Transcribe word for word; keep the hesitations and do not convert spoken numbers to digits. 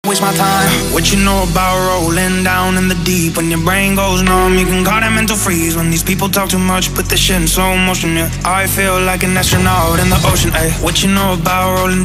Waste my time. What you know about rolling down in the deep? When your brain goes numb, you can call it mental freeze. When these people talk too much, put this shit in slow motion, yeah. I feel like an astronaut in the ocean, ayy. What you know about rolling